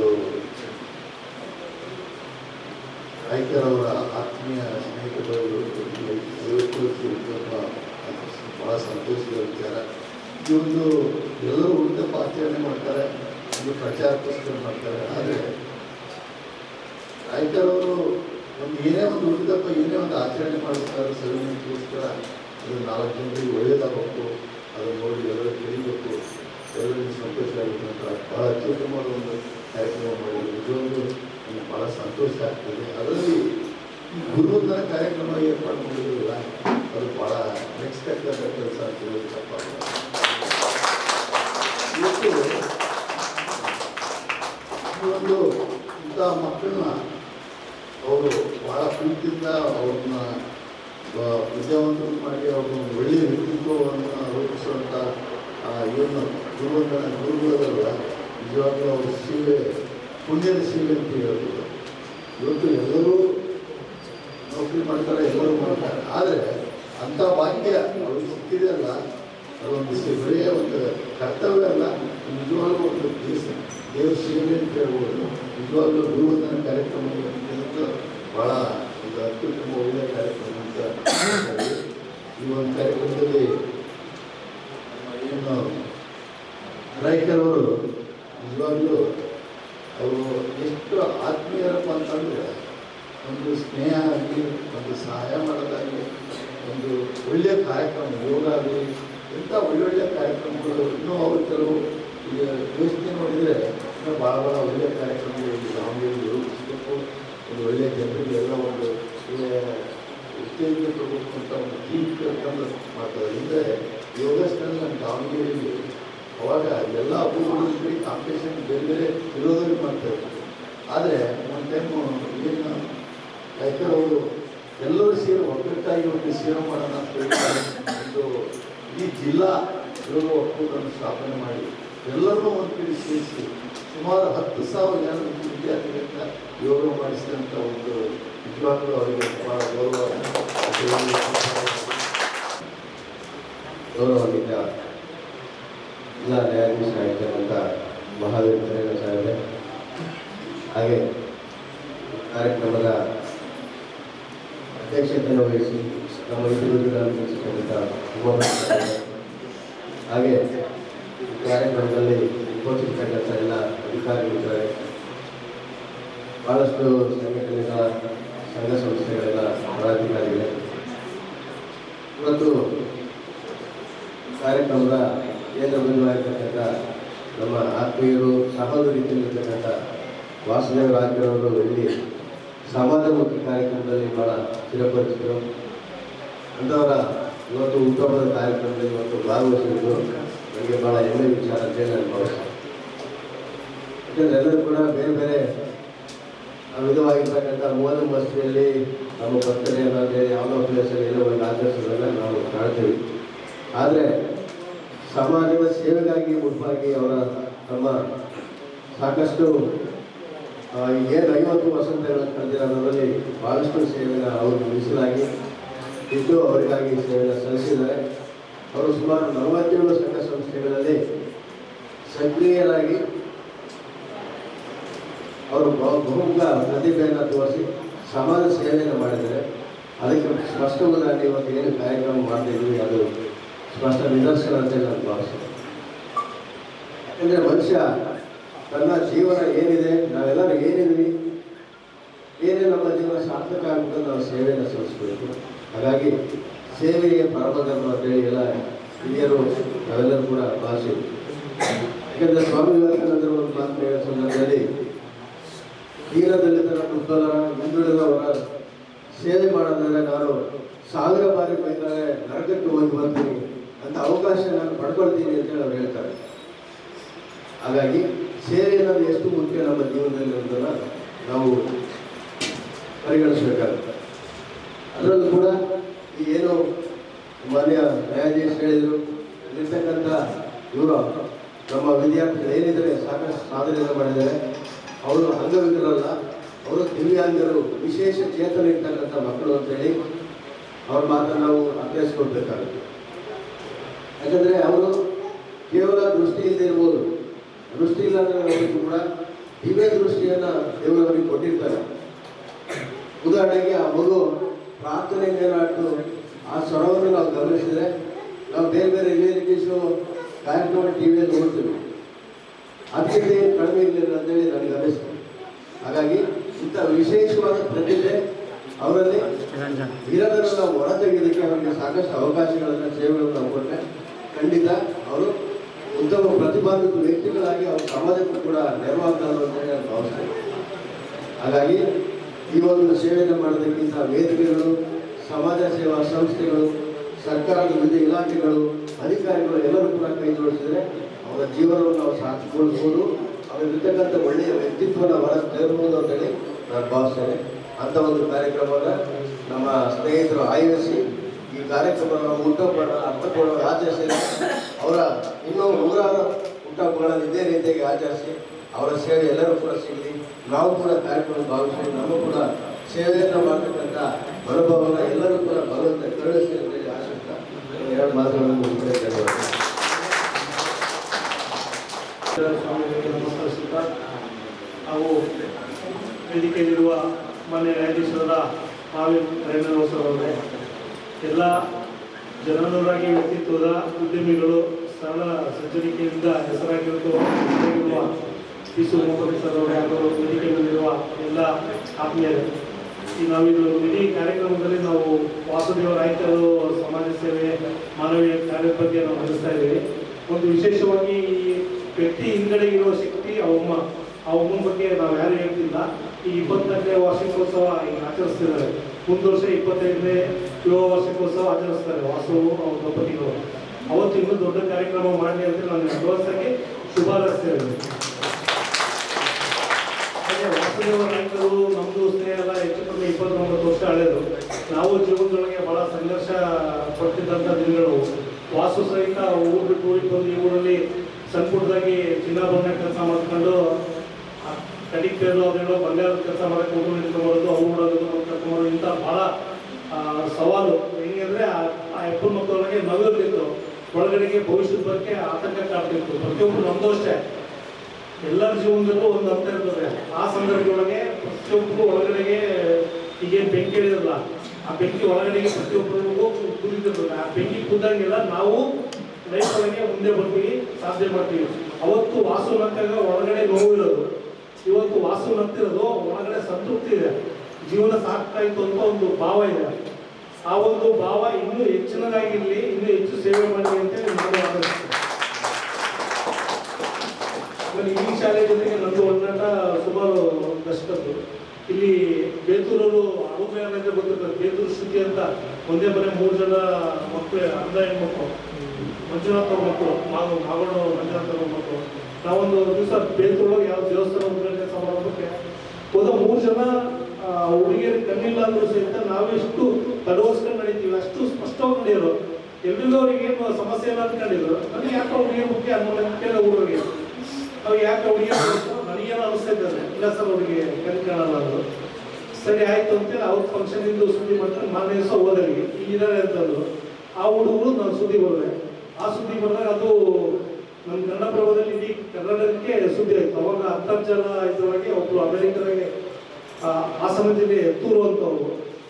ರೈತರವರ ಆತ್ಮೀಯ ಸ್ನೇಹಿತರು, ಐವತ್ತು ವರ್ಷ ಭಾಳ ಸಂತೋಷದ ವಿಚಾರ. ಈ ಒಂದು ಎಲ್ಲರೂ ಹುಟ್ಟುಹಬ್ಬ ಆಚರಣೆ ಮಾಡ್ತಾರೆ, ಒಂದು ಪ್ರಚಾರಕ್ಕೋಸ್ಕರ ಮಾಡ್ತಾರೆ. ಆದರೆ ರೈತರವರು ಒಂದು ಏನೇ ಒಂದು ಹುಟ್ಟುಹಬ್ಬ ಏನೇ ಒಂದು ಆಚರಣೆ ಮಾಡ್ತಾರೆ ಸವಿನೆನಪಿಗೋಸ್ಕರ ಅದು ನಾಲ್ಕು ಜನರಿಗೆ ಒಳ್ಳೆಯದಾಗಬೇಕು, ಅದನ್ನು ನೋಡಿ ಎಲ್ಲರೂ ತಿಳಿಬೇಕು, ಎಲ್ಲರಿಗೂ ಸಂತೋಷ ಆಗುತ್ತೆ ಅಂತ ಭಾಳ ಅತ್ಯುತ್ತಮವಾದ ಒಂದು ಕಾರ್ಯಕ್ರಮ ಮಾಡಿದ್ರು. ನಿಜವಾಗ್ಲೂ ನಮಗೆ ಭಾಳ ಸಂತೋಷ ಆಗ್ತದೆ. ಅದರಲ್ಲಿ ಗುರುವಂದನ ಕಾರ್ಯಕ್ರಮ ಏರ್ಪಾಡು ಮಾಡಿದ್ರಲ್ಲ, ಅದು ಭಾಳ ನೆಕ್ಸ್ಪೆಕ್ಟೆಡ್ ಕೆಲಸ ಅಂತ ಹೇಳೋದು ತಪ್ಪಾಗಲ್ಲ. ಇವತ್ತು ಈ ಒಂದು ಇಂಥ ಮಕ್ಕಳನ್ನ ಅವರು ಭಾಳ ಪ್ರೀತಿಯಿಂದ ಅವ್ರನ್ನ ವಿದ್ಯಾವಂತರು ಮಾಡಿ ಅವ್ರನ್ನ ಒಳ್ಳೆಯ ವ್ಯಕ್ತಿತ್ವವನ್ನು ರೂಪಿಸುವಂಥ ಏನು ಗುರುವಂದನ ಗುರುಗಳಲ್ಲ, ನಿಜವಾಗ್ಲೂ ಅವ್ರ ಸೇವೆ ಪುಣ್ಯದ ಸೇವೆ ಅಂತ ಹೇಳ್ಬೋದು. ಇವತ್ತು ಎಲ್ಲರೂ ನೌಕರಿ ಮಾಡ್ತಾರೆ, ಎಲ್ಲರೂ ಮಾಡ್ತಾರೆ. ಆದರೆ ಅಂಥ ಭಾಗ್ಯ ಅವ್ರಿಗೆ ಸಿಕ್ಕಿದೆಯಲ್ಲ, ಅದೊಂದು ಸೇವೆಯೇ ಒಂದು ಕರ್ತವ್ಯ ಅಲ್ಲ, ನಿಜವಾಗ್ಲೂ ಒಂದು ದೇಶ ದೇವ್ರ ಸೇವೆ ಅಂತ ಹೇಳ್ಬೋದು. ನಿಜವಾಗ್ಲೂ ಗುರುವಂದನ ಕಾರ್ಯಕ್ರಮ ಭಾಳ ಒಂದು ಅತ್ಯುತ್ತಮ ಒಳ್ಳೆಯ ಕಾರ್ಯಕ್ರಮ ಅಂತ. ಈ ಒಂದು ಕಾರ್ಯಕ್ರಮದಲ್ಲಿ ಏನು ರೈತರವರು ನಿಜವಾಗ್ಲೂ ಅವರು ಎಷ್ಟು ಆತ್ಮೀಯರಪ್ಪ ಅಂತಂದರೆ, ಒಂದು ಸ್ನೇಹ ಆಗಲಿ, ಒಂದು ಸಹಾಯ ಮಾಡೋದಾಗಲಿ, ಒಂದು ಒಳ್ಳೆಯ ಕಾರ್ಯಕ್ರಮ ಯೋಗ ಆಗಲಿ, ಇಂಥ ಒಳ್ಳೊಳ್ಳೆಯ ಕಾರ್ಯಕ್ರಮಗಳು ಇನ್ನೂ ಅವರು ಕೆಲವು ಈಗ ಯೋಚನೆ ನೋಡಿದರೆ ಇನ್ನೂ ಭಾಳ ಭಾಳ ಒಳ್ಳೆಯ ಕಾರ್ಯಕ್ರಮಗಳು ದಾವಣಗೆರೆಯಲ್ಲಿ ರೂಪಿಸಬೇಕು. ಒಂದು ಒಳ್ಳೆಯ ಜನರಿಗೆ ಎಲ್ಲ ಒಂದು ಒಳ್ಳೆಯ ಉತ್ತೇಜನ ಕೊಡಬೇಕು ಅಂತ ಒಂದು ಟೀಮ್ ಕರ್ಕೊಂಡು ಮಾಡ್ತಾರೆ. ಹಿಂದೆ ಯೋಗಾಸನ ನಮ್ಮ ದಾವಣಗೆರೆಯಲ್ಲಿ ಅವಾಗ ಎಲ್ಲ ಹಬ್ಬಗಳು ಕಾಂಪಿಟೇಷನ್ ಬೇರೆ ಬೇರೆ ಇರೋದಕ್ಕೆ ಮಾಡ್ತಾಯಿದ್ರು. ಆದರೆ ಒಂದು ಟೈಮು ಏನು ರೈತರವರು ಎಲ್ಲರೂ ಸೇರಿ ಒಗ್ಗಟ್ಟಾಗಿ ಒಂದು ಸೇವೆ ಮಾಡೋಣ ಅಂತ ಹೇಳ್ತಾರೆ. ಒಂದು ಈ ಜಿಲ್ಲಾ ಯೋಗ ಒಕ್ಕೂಟವನ್ನು ಸ್ಥಾಪನೆ ಮಾಡಿ ಎಲ್ಲರೂ ಒಂದು ಕಡೆ ಸೇರಿಸಿ ಸುಮಾರು ಹತ್ತು ಸಾವಿರ ಜನ ವಿದ್ಯಾರ್ಥಿಗಳಿಂದ ಯೋಗ ಮಾಡಿಸಿದಂಥ ಒಂದು ನಿಜವಾಗ್ಲೂ ಅವರಿಗೆ ಭಾಳ ಗೌರವ ಗೌರವಾನ್ವಿತ ಜಿಲ್ಲಾ ನ್ಯಾಯಾಧೀಶರಾಗಿರ್ತಕ್ಕಂಥ ಮಹಾವೀರ್ ಕರೇಗ ಸಾಹೇಬರೇ, ಹಾಗೆ ಕಾರ್ಯಕ್ರಮದ ಅಧ್ಯಕ್ಷತೆಯನ್ನು ವಹಿಸಿ ನಮ್ಮ ಇತರಗಳನ್ನು ತಿಳಿಸಿಕೊಂಡ ಉಪಮುಖ್ಯಮಂತ್ರಿಗಳೇ, ಹಾಗೆ ಕಾರ್ಯಕ್ರಮದಲ್ಲಿ ಉಪಸ್ಥಿತಕ್ಕಂಥ ಎಲ್ಲ ಅಧಿಕಾರಿಗಳಿದ್ದಾರೆ, ಭಾಳಷ್ಟು ಸಂಘಟನೆಗಳ ಸಂಘ ಸಂಸ್ಥೆಗಳೆಲ್ಲ ಪದಾಧಿಕಾರಿಗಳೇ, ಇವತ್ತು ಕಾರ್ಯಕ್ರಮದ ಕೇಂದ್ರ ಬಿಂದುವಾಗಿರ್ತಕ್ಕಂಥ ನಮ್ಮ ಆತ್ಮೀಯರು ಸಹೋದರಿಯಲ್ಲಿರ್ತಕ್ಕಂಥ ವಾಸುದೇವ ರಾಜರವರು ಇಲ್ಲಿ ಸಮಾಜಮುಖಿ ಕಾರ್ಯಕ್ರಮದಲ್ಲಿ ಭಾಳ ಚಿರಪರಿಚಿತರು. ಅಂಥವರ ಇವತ್ತು ಹುಟ್ಟುಹಬ್ಬದ ಕಾರ್ಯಕ್ರಮದಲ್ಲಿ ಇವತ್ತು ಭಾಗವಹಿಸಿದ್ದು ನನಗೆ ಭಾಳ ಹೆಮ್ಮೆ ವಿಚಾರ ಅಂತೇಳಿ ನಾನು ಭಾವಿಸ್ತೇನೆ. ಯಾಕೆಂದರೆ ಎಲ್ಲರೂ ಕೂಡ ಬೇರೆ ಬೇರೆ ವಿಧವಾಗಿರ್ತಕ್ಕಂಥ ಮೂಲ ಮಸ್ತಿಯಲ್ಲಿ ನಮ್ಮ ಬರ್ತಡೇ ಅನ್ನೋದೇ ಯಾವುದೋ ಪ್ಲೇಸಲ್ಲಿ ಏನೋ ಒಂದು ಆಚರಿಸೋದನ್ನು ನಾವು ಕಾಣ್ತೀವಿ. ಆದರೆ ಸಮಾಜದ ಸೇವೆಗಾಗಿ ಮುಖ್ಯವಾಗಿ ಅವರ ತಮ್ಮ ಸಾಕಷ್ಟು ಏನು ಐವತ್ತು ವಸಂತಗಳನ್ನು ಕಳೆದಿರೋದರಲ್ಲಿ ಭಾಳಷ್ಟು ಸೇವೆನ ಅವರು ಮೀಸಲಾಗಿ ಇದ್ದು ಅವರಿಗಾಗಿ ಸೇವೆಯನ್ನು ಸಲ್ಲಿಸಿದ್ದಾರೆ. ಅವರು ಸುಮಾರು ನಲವತ್ತೇಳು ಸಂಘ ಸಂಸ್ಥೆಗಳಲ್ಲಿ ಸಕ್ರಿಯರಾಗಿ ಅವರು ಬಹುಮುಖ ಪ್ರತಿಭೆಯನ್ನು ತೋರಿಸಿ ಸಮಾಜ ಸೇವೆಯನ್ನು ಮಾಡಿದ್ದಾರೆ. ಅದಕ್ಕೆ ಸ್ಪಷ್ಟ ಉದಾಹರಣೆ ಇವತ್ತು ಏನು ಕಾರ್ಯಕ್ರಮ ಮಾಡ್ತಾಯಿದ್ವಿ ಅದು ಸ್ಪಷ್ಟ ನಿದರ್ಶನ ಅಂತೇಳಿ ನಾನು ಭಾವಿಸ್ತೇನೆ. ಯಾಕೆಂದರೆ ಮನುಷ್ಯ ತನ್ನ ಜೀವನ ಏನಿದೆ, ನಾವೆಲ್ಲರೂ ಏನಿದ್ವಿ, ಏನೇ ನಮ್ಮ ಜೀವನ ಸಾರ್ಥಕ ಆಗಬೇಕು ನಾವು ಸೇವೆಯನ್ನು ಸಲ್ಲಿಸಬೇಕು. ಹಾಗಾಗಿ ಸೇವೆಗೆ ಪರಮಧರ್ಮ ಅಂತೇಳಿ ಎಲ್ಲ ಹಿರಿಯರು ನಾವೆಲ್ಲರೂ ಕೂಡ ಭಾಷೆ. ಯಾಕೆಂದರೆ ಸ್ವಾಮಿ ವಿವೇಕಾನಂದರು ಒಂದು ಮಾತು ಹೇಳೋ ಸಂದರ್ಭದಲ್ಲಿ ದೀನದಲಿತರ ದುರ್ಬಲರ ಹಿಂದುಳಿದವರ ಸೇವೆ ಮಾಡೋದಾದರೆ ನಾನು ಸಾವಿರ ಬಾರಿ ಬೇಕಾದ್ರೆ ನರಕಕ್ಕೆ ಹೋಗಿ ಬರ್ತೀನಿ ಅಂತ ಅವಕಾಶ ನಾನು ಪಡ್ಕೊಳ್ತೀನಿ ಅಂತೇಳಿ ಅವ್ರು ಹೇಳ್ತಾರೆ. ಹಾಗಾಗಿ ಸೇವೆ ಅನ್ನೋದು ಎಷ್ಟು ಮುಖ್ಯ ನಮ್ಮ ಜೀವನದಲ್ಲಿ ಅನ್ನೋದನ್ನು ನಾವು ಪರಿಗಣಿಸಬೇಕಾಗುತ್ತೆ. ಅದರಲ್ಲೂ ಕೂಡ ಈ ಏನು ಮಾನ್ಯ ನ್ಯಾಯಾಧೀಶ ಹೇಳಿದರು, ಇರ್ತಕ್ಕಂಥ ಇವರು ನಮ್ಮ ವಿದ್ಯಾರ್ಥಿಗಳು ಏನಿದ್ದಾರೆ ಸಾಕಷ್ಟು ಸಾಧನೆಯನ್ನು ಮಾಡಿದ್ದಾರೆ. ಅವರು ಅಂಗವಿಕಲರಲ್ಲ, ಅವರು ದಿವ್ಯಾಂಗರು, ವಿಶೇಷ ಚೇತನ ಇರ್ತಕ್ಕಂಥ ಮಕ್ಕಳು ಅಂತೇಳಿ ಅವ್ರ ಮಾತನ್ನು ನಾವು ಅರ್ಥೈಸ್ಕೊಳ್ಬೇಕಾಗುತ್ತೆ. ಯಾಕಂದರೆ ಅವರು ಕೇವಲ ದೃಷ್ಟಿ ಇಲ್ಲದೆ ಇರ್ಬೋದು, ದೃಷ್ಟಿ ಇಲ್ಲ ಅಂದರೆ ಕೂಡ ದಿವ್ಯ ದೃಷ್ಟಿಯನ್ನು ದೇವರವರಿಗೆ ಕೊಟ್ಟಿರ್ತಾರೆ. ಉದಾಹರಣೆಗೆ ಆ ಮಗು ಪ್ರಾರ್ಥನೆಗೆ ಏನಾಯ್ತು, ಆ ಸ್ವರವನ್ನು ನಾವು ಗಮನಿಸಿದರೆ ನಾವು ಬೇರೆ ಬೇರೆ ರಿಯಾಲಿಟಿ ಶೋ ಕಾರ್ಯಕ್ರಮ ಟಿ ವಿಯಲ್ಲಿ ನೋಡ್ತೀವಿ, ಅದಕ್ಕಿಂತ ಏನು ಕಡಿಮೆ ಇರಲಿಲ್ಲ ಅಂತೇಳಿ ನನಗೆ ಅನಿಸ್ತು. ಹಾಗಾಗಿ ಇಂಥ ವಿಶೇಷವಾದ ಪ್ರತಿಭೆ ಅವರಲ್ಲಿ ಇರೋದನ್ನು ನಾವು ಹೊರ ತೆಗೆಯೋದಕ್ಕೆ ಅವರಿಗೆ ಸಾಕಷ್ಟು ಅವಕಾಶಗಳನ್ನು, ಸೇವೆಗಳನ್ನು ನಾವು ಕೊಟ್ಟರೆ ಖಂಡಿತ ಅವರು ಉತ್ತಮ ಪ್ರತಿಭಾನ್ವಿತ ವ್ಯಕ್ತಿಗಳಾಗಿ ಅವರು ಸಮಾಜಕ್ಕೂ ಕೂಡ ನೆರವಾಗ್ತಾರೆ ಅಂತೇಳಿ ನಾನು ಭಾವಿಸ್ತೇನೆ. ಹಾಗಾಗಿ ಈ ಒಂದು ಸೇವೆಯನ್ನು ಮಾಡೋದಕ್ಕಿಂತ ವೇದಿಕೆಗಳು, ಸಮಾಜ ಸೇವಾ ಸಂಸ್ಥೆಗಳು, ಸರ್ಕಾರದ ವಿವಿಧ ಇಲಾಖೆಗಳು, ಅಧಿಕಾರಿಗಳು ಎಲ್ಲರೂ ಕೂಡ ಕೈ ಜೋಡಿಸಿದರೆ ಅವರ ಜೀವನವನ್ನು ನಾವು ಸಾರ್ಥಕಗೊಳಿಸ್ಬೋದು, ಅವರಿರ್ತಕ್ಕಂಥ ಒಳ್ಳೆಯ ವ್ಯಕ್ತಿತ್ವನ ಹೊರ ತರಬಹುದು ಅಂತೇಳಿ ನಾನು ಭಾವಿಸ್ತೇನೆ. ಅಂಥ ಒಂದು ಕಾರ್ಯಕ್ರಮದ ನಮ್ಮ ಸ್ನೇಹಿತರು ಆಯೋಜಿಸಿ ಈ ಕಾರ್ಯಕ್ರಮವನ್ನು ಹುಟ್ಟುಹಬ್ಬಗಳನ್ನು ಅರ್ಥಪೂರ್ಣವಾಗಿ ಆಚರಿಸಿದರೆ ಅವರ ಇನ್ನೂ ನೂರಾರು ಹುಟ್ಟುಹಬ್ಬಗಳನ್ನು ಇದೇ ರೀತಿಯಾಗಿ ಆಚರಿಸಿ ಅವರ ಸೇವೆ ಎಲ್ಲರೂ ಕೂಡ ಸಿಗಲಿ, ನಾವು ಕೂಡ ಕಾರ್ಯಕ್ರಮ ಭಾವಿಸಿ ನಮ್ಮ ಕೂಡ ಸೇವೆಯನ್ನು ಮಾಡತಕ್ಕಂಥ ಮನೋಭಾವನ ಎಲ್ಲರೂ ಕೂಡ ಭಗವಂತ ಕರುಣಿಸಿ ಅಂತೇಳಿ ಆಶಿಸ್ತಾ ಎರಡು ಮಾತುಗಳನ್ನು ಮುಗಿಸಿದ್ದೇನೆ. ಸ್ವಾಮಿಗಳಿಗೆ ನಮಸ್ಕರಿಸುತ್ತಾ ಹಾಗೂ ವೇದಿಕೆಯಲ್ಲಿರುವ ಮಾನ್ಯ ನ್ಯಾಯಾಧೀಶರಾದ ಮಾವಿ ನರೇಂದ್ರವರೇ, ಎಲ್ಲ ಜನನೂರಾಗಿ ವ್ಯಕ್ತಿತ್ವದ ಉದ್ಯಮಿಗಳು, ಸರಳ ಸಜ್ಜನಿಕೆಯಿಂದ ಹೆಸರಾಗಿರುವ ಪಿ ಸುಮೋಹನ್ ಸರ್ ಅವರೇ ಹಾಗೂ ವೇದಿಕೆಯಲ್ಲಿರುವ ಎಲ್ಲ ಆತ್ಮೀಯರೇ, ಈ ನಾವಿದು ಇಡೀ ಕಾರ್ಯಕ್ರಮದಲ್ಲಿ ನಾವು ವಾಸುದೇವ ರಾಯ್ಕರು ಸಮಾಜ ಸೇವೆ, ಮಾನವೀಯ ಕಾರ್ಯದ ಬಗ್ಗೆ ನಾವು ನಡೆಸ್ತಾ ಇದ್ದೀವಿ. ಒಂದು ವಿಶೇಷವಾಗಿ ಈ ವ್ಯಕ್ತಿ ಹಿಂಗಡೆ ಇರುವ ಶಕ್ತಿ ಅವಮ್ಮ, ಆ ಅಮ್ಮನ ಬಗ್ಗೆ ನಾವು ಯಾರು ಹೇಳ್ತಿಲ್ಲ. ಈ ಇಪ್ಪತ್ನಾಲ್ಕನೇ ವಾರ್ಷಿಕೋತ್ಸವ ಈಗ ಆಚರಿಸ್ತಿದ್ದಾರೆ. ಮುಂದೆ ವರ್ಷ ಇಪ್ಪತ್ತೈದನೇ ವಿವಾಹ ವಾರ್ಷಿಕೋತ್ಸವ ಆಚರಿಸ್ತಾರೆ ವಾಸು ಅವ್ರ ದಂಪತಿಗಳು. ಅವತ್ತು ಇನ್ನೂ ದೊಡ್ಡ ಕಾರ್ಯಕ್ರಮ ಮಾಡಲಿ ಅಂತ ನಾನು ಅಡ್ವಾನ್ಸಾಗಿ ಶುಭ ಹಾರೈಸ್ತೇವೆ. ಹಾಗೆ ವಾಸುದೇವ ನಾಯಕರು ನಮ್ಮದು ಸ್ನೇಹ ಎಲ್ಲ ಹೆಚ್ಚು ಕಮ್ಮಿ ಇಪ್ಪತ್ತೊಂಬತ್ತು ವರ್ಷ ಹಳೆಯದು. ನಾವು ಜೀವನದೊಳಗೆ ಬಹಳ ಸಂಘರ್ಷ ಪಡ್ತಿದ್ದಂಥ ದಿನಗಳು. ವಾಸು ಸಹಿತ ಊರು ಬಿಟ್ಟು ಊರಿಗೆ ಬಂದು ಈ ಊರಲ್ಲಿ ಸಣ್ಣ ಪುಟ್ಟದಾಗಿ ಚಿನ್ನಾಭರಣ ಕೆಲಸ ಮಾಡ್ಕೊಂಡು ಕಡಿಗೆ ಪೇರು ಅದೇಳೋ ಬಂಗಾರದ ಕೆಲಸ ಮಾಡೋಕ್ಕೆ ಊರು ನಿಂತ್ಕೊಂಡ್ಬರೋದು, ಅವ್ರು ಮಾಡೋದು, ಕರ್ಕೊಂಬರೋದು, ಇಂಥ ಭಾಳ ಸವಾಲು. ಹೆಂಗೆ ಅಂದರೆ ಆ ಎಪ್ಪನ ಮಕ್ಕಳೊಳಗೆ ನಗರಲ್ಲಿತ್ತು, ಒಳಗಡೆಗೆ ಭವಿಷ್ಯದ ಬಗ್ಗೆ ಆತಂಕ ಕಾಡ್ತಿತ್ತು. ಪ್ರತಿಯೊಬ್ಬರು ನಮ್ಮದು ಅಷ್ಟೇ, ಎಲ್ಲರ ಜೀವನದಲ್ಲೂ ಒಂದು ಅಂತ ಇರ್ತದೆ. ಆ ಸಂದರ್ಭದೊಳಗೆ ಪ್ರತಿಯೊಬ್ಬರು ಒಳಗಡೆಗೆ ಈಗೇನು ಬೆಂಕಿ ಹೇಳಿರಲ್ಲ, ಆ ಬೆಂಕಿ ಒಳಗಡೆಗೆ ಪ್ರತಿಯೊಬ್ಬರಿಗೂ ಕುದಿತಿರ್ತದೆ. ಆ ಬೆಂಕಿ ಕುದ್ದಂಗೆಲ್ಲ ನಾವು ಲೈಫ್ ಒಳಗೆ ಮುಂದೆ ಬರ್ತೀವಿ, ಸಾಧನೆ ಮಾಡ್ತೀವಿ. ಅವತ್ತು ವಾಸು ನಕ್ಕಾಗ ಒಳಗಡೆ ನೋವಿರೋದು, ಇವತ್ತು ವಾಸು ನಗ್ತಿರೋದು ಒಳಗಡೆ ಸಂತೃಪ್ತಿ ಇದೆ, ಜೀವನ ಸಾಕ್ತಾ ಇತ್ತು ಅಂತ ಒಂದು ಭಾವ ಇದೆ. ಆ ಒಂದು ಭಾವ ಇನ್ನೂ ಹೆಚ್ಚಿನದಾಗಿರಲಿ, ಇನ್ನೂ ಹೆಚ್ಚು ಸೇವೆ ಮಾಡಲಿ ಅಂತೇಳಿ ನಾನು ಆಲೋಚಿಸ್ತೀನಿ. ಆಮೇಲೆ ಈ ಶಾಲೆ ಜೊತೆಗೆ ನಂದು ಒಡನಾಟ ಸುಮಾರು ದಶಕದ್ದು. ಇಲ್ಲಿ ಬೇತೂರವರು ಅಡುಗೆ ಅಂದ್ರೆ ಗೊತ್ತಿರ್ತದೆ, ಬೇತೂರು ಶ್ರುತಿ ಅಂತ ಒಂದೇ ಮನೆ ಮೂರು ಜನ ಮಕ್ಕಳು, ಅರ್ಧ ಹೆಣ್ಮಕ್ಳು, ಮಂಜುನಾಥ್ ಅವ್ರ ಮಕ್ಕಳು, ಮಾವು ಮಾವಣ್ಣ ಮಂಜುನಾಥ್ ಅವ್ರ ಮಕ್ಕಳು. ನಾವೊಂದು ದಿವಸ ಬೇತೂರೊಳಗೆ ಯಾವ ದೇವಸ್ಥಾನ ಉದ್ಘಾಟನೆ ಸಮಾರಂಭಕ್ಕೆ ಹೋದ, ಮೂರು ಜನ ಹುಡುಗಿಯರು ಕಣ್ಣಿಲ್ಲ ಅಂದ್ರೂ ಸಹಿತ ನಾವೆಷ್ಟು ತಡವರ್ಸ್ಕೊಂಡು ನಡೀತೀವಿ, ಅಷ್ಟು ಸ್ಪಷ್ಟವಾಗಿ ನಡೆಯೋರು. ಎಲ್ರಿಗೂ ಅವ್ರಿಗೆ ಏನು ಸಮಸ್ಯೆ ಇಲ್ಲ ಅಂದ್ಕೊಂಡಿದ್ರು. ನನಗೆ ಯಾಕೆ ಹುಡುಗಿಯ ಮುಖ್ಯ ಅನ್ನೋ ಊರಿಗೆ ಅವ್ರು ಯಾಕೆ ಹುಡುಗಿ ನನಗೇನೋ ಅನಿಸ್ತಾ ಇದ್ದಾರೆ, ಇಲ್ಲ ಸರ್ ಅವ್ರಿಗೆ ಕಣ್ ಕಾಣಲ್ಲ ಅಂದರು. ಸರಿ ಆಯ್ತು ಅಂತೇಳಿ ಅವ್ರ ಫಂಕ್ಷನಿಂದ ಸುದ್ದಿ ಮಾಡ್ತಾರೆ. ಮಾರನೇ ದಿವಸ ಹೋದಲ್ಲಿ ಇಲ್ಲಿದ್ದಾರೆ ಅಂತಂದ್ರು. ಆ ಹುಡುಗರು ನಾನು ಸುದ್ದಿ ಬರದೆ, ಆ ಸುದ್ದಿ ಬರೆದಾಗ ಅದು ನಮ್ಮ ಕನ್ನಡಪ್ರಭದಲ್ಲಿ ಇಡೀ ಕನ್ನಡಕ್ಕೆ ಸುದ್ದಿ ಆಯಿತು. ಅವಾಗ ಅಂತರ್ಜಾಲ ಇದ್ರೊಳಗೆ ಒಬ್ಬರು ಅಮೆರಿಕದಾಗೆ ಹಾಸನ ಜಿಲ್ಲೆ ಎತ್ತೂರು ಅಂತವರು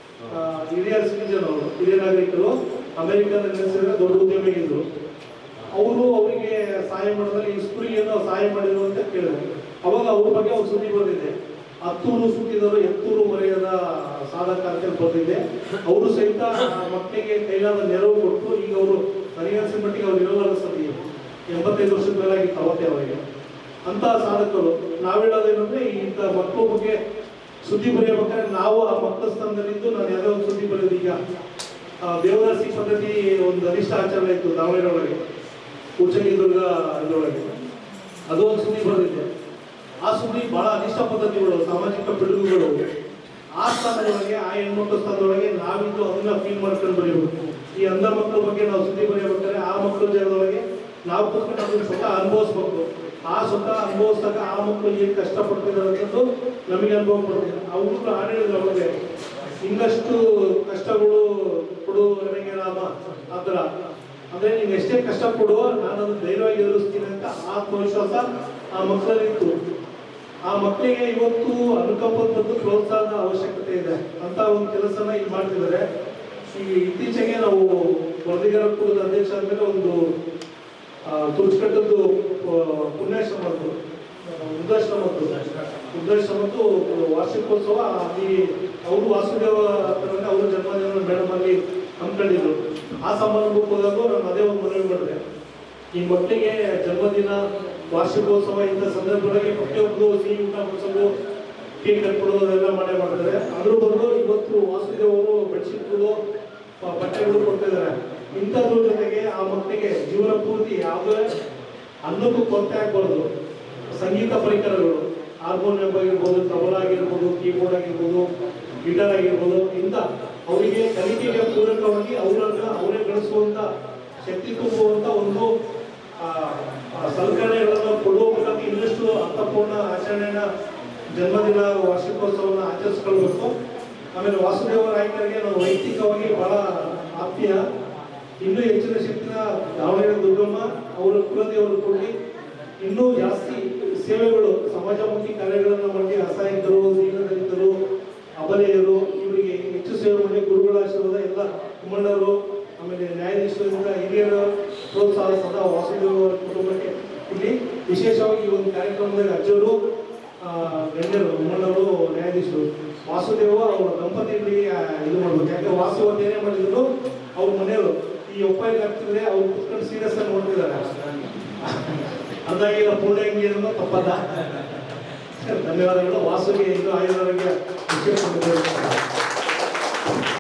ಹಿರಿಯ ಸಿಟಿಜನ್, ಅವರು ಹಿರಿಯ ನಾಗರಿಕರು, ಅಮೆರಿಕದ ನೆಲೆಸಿದ ದೊಡ್ಡ ಉದ್ಯಮಿಗಿದ್ರು. ಅವರು ಅವರಿಗೆ ಸಹಾಯ ಮಾಡಿದ್ರೆ ಈ ಸ್ಕೂಲಿಗೆ ಏನೋ ಸಹಾಯ ಮಾಡಿದ್ರು ಅಂತ ಕೇಳಿದ್ರು. ಅವಾಗ ಅವ್ರ ಬಗ್ಗೆ ಅವ್ರು ಸುದ್ದಿ ಬರೆದಿದೆ. ಹತ್ತೂರು ಸುತ್ತಿದರು ಎತ್ತೂರು ಮರೆಯದ ಸಾಧಕ ಅಂತ ಬರ್ತಿದ್ದೆ. ಅವರು ಸಹಿತ ಮಕ್ಕಳಿಗೆ ಕೈಲಾದ ನೆರವು ಕೊಟ್ಟು ಈಗ ಅವರು ನನಗನ್ಸಿದ ಮಟ್ಟಿಗೆ ಅವ್ರು ಇರೋಲ್ಲ ಅನಿಸ್ತದೆ, ಎಂಬತ್ತೈದು ವರ್ಷದ ಮೇಲಾಗಿತ್ತು ಅವತ್ತೇ ಅವರಿಗೆ. ಅಂತ ಸಾಧಕರು ನಾವು ಹೇಳೋದೇನಂದ್ರೆ, ಇಂಥ ಮಕ್ಕಳ ಬಗ್ಗೆ ಸುದ್ದಿ ಬರೆಯಬೇಕಾದ್ರೆ ನಾವು ಆ ಮಕ್ಕಳ ಸ್ಥಾನದಲ್ಲಿದ್ದು ನಾನು ಯಾವುದೋ ಒಂದು ಸುದ್ದಿ ಬರೆಯೋದು. ಈಗ ದೇವದಾಸಿ ಪದ್ಧತಿ ಒಂದು ಅನಿಷ್ಟ ಆಚರಣೆ ಇತ್ತು ದಾವಣಗೆರೆ ಒಳಗೆ, ಉಚ್ಚಂಗಿದುರ್ಗ ಇದರೊಳಗೆ, ಅದು ಒಂದು ಸುದ್ದಿ ಬರೆದಿದ್ದೆ. ಆ ಸುದ್ದಿ ಬಹಳ ಅನಿಷ್ಟ ಪದ್ಧತಿಗಳು, ಸಾಮಾಜಿಕ ಪಿಡುಗುಗಳು. ಆ ಸ್ಥಾನದೊಳಗೆ, ಆ ಹೆಣ್ಮಕ್ಳ ಸ್ಥಾನದೊಳಗೆ ನಾವಿದ್ದು ಅದನ್ನ ಫೀಲ್ ಮಾಡ್ಕೊಂಡು ಬರೀಬೇಕು. ಈ ಅಂಧ ಮಕ್ಕಳ ಬಗ್ಗೆ ನಾವು ಸುದ್ದಿ ಬರೆಯಬೇಕಾದ್ರೆ ಆ ಮಕ್ಕಳ ಜಾಗದೊಳಗೆ ನಾವು ಕೂತ್ಕೊಂಡು ಅದನ್ನು ಸ್ವತಃ ಅನುಭವಿಸ್ಬೇಕು. ಆ ಸ್ವತಃ ಅನುಭವಿಸಿದಾಗ ಆ ಮಕ್ಕಳು ಏನು ಕಷ್ಟಪಡ್ತಿದ್ದಾರೆ ಅನ್ನೋದು ನಮಗೆ ಅನುಭವ ಪಡ್ತೀವಿ. ಅವ್ರು ಆಡಳಿತ ಅವ್ರಿಗೆ ಇನ್ನಷ್ಟು ಕಷ್ಟಗಳು ಕೊಡು ನನಗೆ ರಾಮ ಆ ಥರ, ಅಂದರೆ ನೀನು ಎಷ್ಟೇ ಕಷ್ಟ ಕೊಡುವ ನಾನು ಅದನ್ನು ಧೈರ್ಯವಾಗಿ ಎದುರಿಸ್ತೀನಿ ಅಂತ ಆತ್ಮವಿಶ್ವಾಸ ಆ ಮಕ್ಕಳಲ್ಲಿತ್ತು. ಆ ಮಕ್ಕಳಿಗೆ ಇವತ್ತು ಅನುಕಂಪದ ಮತ್ತು ಪ್ರೋತ್ಸಾಹದ ಅವಶ್ಯಕತೆ ಇದೆ ಅಂತ ಒಂದು ಕೆಲಸನ ಇಲ್ಲಿ ಮಾಡ್ತಿದ್ದಾರೆ. ಈ ಇತ್ತೀಚೆಗೆ ನಾವು ವರದಿಗಾರ ಕೂಡದ ಅಧ್ಯಕ್ಷ ಆದಮೇಲೆ ಒಂದು ತುರ್ಚಕಟ್ಟದ್ದು ಪುಣ್ಯಾಶ್ರಮದ್ದು ವೃದ್ಧಾಶ್ರಮದ್ದು ವೃದ್ಧಾಶ್ರಮದ್ದು ವಾರ್ಷಿಕೋತ್ಸವ ಅಲ್ಲಿ ಅವರು ವಾಸುದೇವ ಅವರ ಜನ್ಮದಿನ ಮೇಡಮ್ ಅಲ್ಲಿ ಹಮ್ಮಿಕೊಂಡಿದ್ರು. ಆ ಸಮಾರಂಭಕ್ಕೆ ಹೋದಾಗ ನಾನು ಅದೇ ಒಂದು ಮನವಿ ಮಾಡಿದೆ, ಈ ಮಕ್ಕಳಿಗೆ ಜನ್ಮದಿನ ವಾರ್ಷಿಕೋತ್ಸವ ಇಂಥ ಸಂದರ್ಭದೊಳಗೆ ಪ್ರತಿಯೊಬ್ಬರು ಸಿಹಿ ಊಟ ಬಡಿಸೋದು ಕೇಕ್ ಕಟ್ಕೊಡೋದು ಅದೆಲ್ಲ ಮಾಡೇ ಮಾಡ್ತಾರೆ. ಅದ್ರ ಬದಲು ಇವತ್ತು ವಾಸುದೇವ್ ಅವರು ಬೆಡ್ಶೀಟ್ಗಳು ಬಟ್ಟೆಗಳು ಕೊಡ್ತಿದ್ದಾರೆ. ಇಂಥದ್ರ ಜೊತೆಗೆ ಆ ಮಕ್ಕಳಿಗೆ ಜೀವನ ಪೂರ್ತಿ ಯಾವುದೇ ಅನ್ನಕ್ಕೂ ಕೊರತೆ ಆಗಬಾರ್ದು. ಸಂಗೀತ ಪರಿಕರಗಳು, ಹಾರ್ಮೋನಿಯಂ ಆಗಿರ್ಬೋದು, ತಬಲ ಆಗಿರ್ಬೋದು, ಕೀಬೋರ್ಡ್ ಆಗಿರ್ಬೋದು, ಗಿಟಾರ್ ಆಗಿರ್ಬೋದು, ಇಂಥ ಅವರಿಗೆ ಕಲಿಕೆಗೆ ಪೂರಕವಾಗಿ ಅವರನ್ನ ಅವರೇ ಗಳಿಸುವಂತ ಶಕ್ತಿ ತುಂಬುವಂತ ಒಂದು ಸಲಕರಣೆಗಳನ್ನು ಕೊಡುವ ಮೂಲಕ ಇನ್ನಷ್ಟು ಅರ್ಥಪೂರ್ಣ ಆಚರಣೆಯ ಜನ್ಮದಿನ ವಾರ್ಷಿಕೋತ್ಸವವನ್ನು ಆಚರಿಸ್ಕೊಳ್ಬೇಕು. ಆಮೇಲೆ ವಾಸುದೇವ ನಾಯ್ಕರಿಗೆ ನಾವು ವೈಯಕ್ತಿಕವಾಗಿ ಬಹಳ ಆತ್ಮೀಯ. ಇನ್ನೂ ಹೆಚ್ಚಿನ ಶಕ್ತಿನ ದಾವಣಗೆರೆ ದುರ್ಗಮ್ಮ ಅವರ ಕುಲದೇವರು ಕೊಡಿ ಇನ್ನೂ ಜಾಸ್ತಿ ಸೇವೆಗಳು, ಸಮಾಜಮುಖಿ ಕಾರ್ಯಗಳನ್ನು ಮಾಡಿ ಅಸಹಾಯಕರು, ದೀನದಲಿತರು, ಅಬಲೆಯರು ಇವರಿಗೆ ಹೆಚ್ಚು ಸೇವೆ ಮಾಡಿ ಗುರುಗಳ ಆಶೀರ್ವಾದ ಎಲ್ಲ ಕುಮ್ಮಣ್ಣರು ಆಮೇಲೆ ನ್ಯಾಯಾಧೀಶರಿಂದ ಹಿರಿಯರ ಪ್ರೋತ್ಸಾಹ ಸದಾ ವಾಸುದೇವ ಕುಟುಂಬಕ್ಕೆ ಇಲ್ಲಿ ವಿಶೇಷವಾಗಿ ಈ ಒಂದು ಕಾರ್ಯಕ್ರಮದಲ್ಲಿ ಅಜ್ಜವರು, ಗಣ್ಯರು, ಕುಮ್ಮಣ್ಣರು, ನ್ಯಾಯಾಧೀಶರು, ವಾಸುದೇವ ಅವರ ದಂಪತಿಗಳಿಗೆ ಇದು ಮಾಡ್ಬೇಕು. ಯಾಕೆ ವಾಸು ಅಂತ ಏನೇ ಮಾಡಿದ್ರು ಅವ್ರ ಮನೆಯವರು ಈ ಒಪ್ಪಾಯಿಗೆ ಆಗ್ತಿದ್ರೆ ಅವ್ರು ಕುತ್ಕೊಂಡು ಸೀರಿಯಸ್ ಆಗಿ ನೋಡ್ತಿದ್ದಾರೆ. ಅಂದಾಗಿ ಪೂರ್ಣಂಗಿ ಅನ್ನೋ ತಪ್ಪಲ್ಲ. ಧನ್ಯವಾದಗಳು. ವಾಸುಗೆ ಇದು ಆಯುರ್ವೇದಕ್ಕೆ